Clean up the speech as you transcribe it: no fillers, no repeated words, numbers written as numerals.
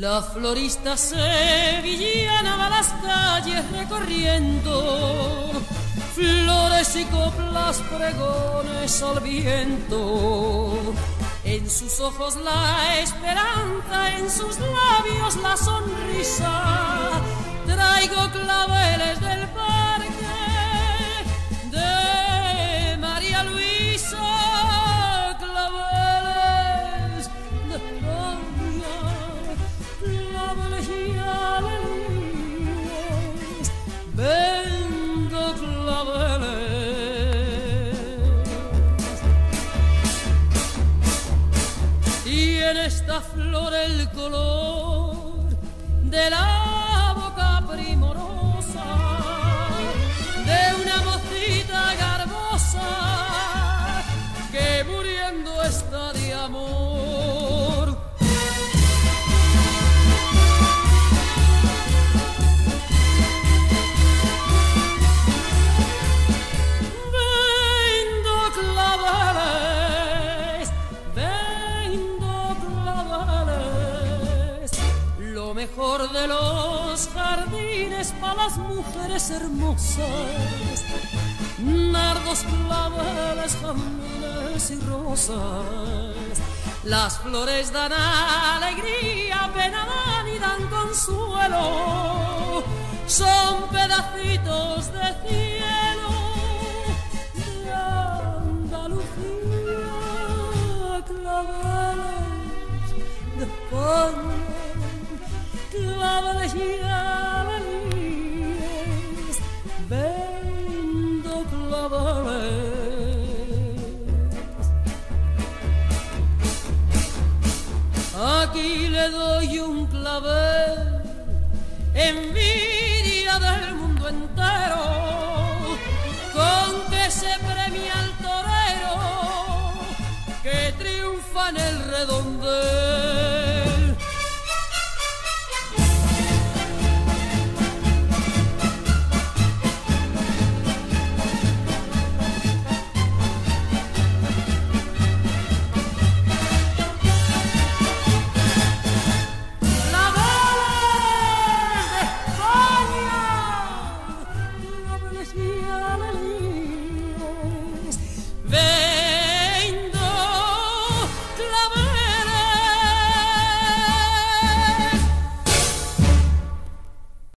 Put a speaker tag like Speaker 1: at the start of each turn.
Speaker 1: La florista sevillana va a las calles recorriendo, flores y coplas, pregones al viento. En sus ojos la esperanza, en sus labios la sonrisa. Traigo claveles del parque de María Luisa, claveles de España, claveles y alegrías. Vendo claveles y en esta flor el color de la boca primorosa de una mocita garbosa que muriendo está de amor. Vendo claveles, lo mejor de los jardines para las mujeres hermosas, nardos, claveles, jazmines y rosas. Las flores dan alegría, pena dan y dan consuelo, son pedacitos de cielo de Andalucía, claveles de España, claveles y alegrías. Vendo claveles. Aquí le doy un clavel, envidia del mundo entero, con que se premia al torero que triunfa en el redondel.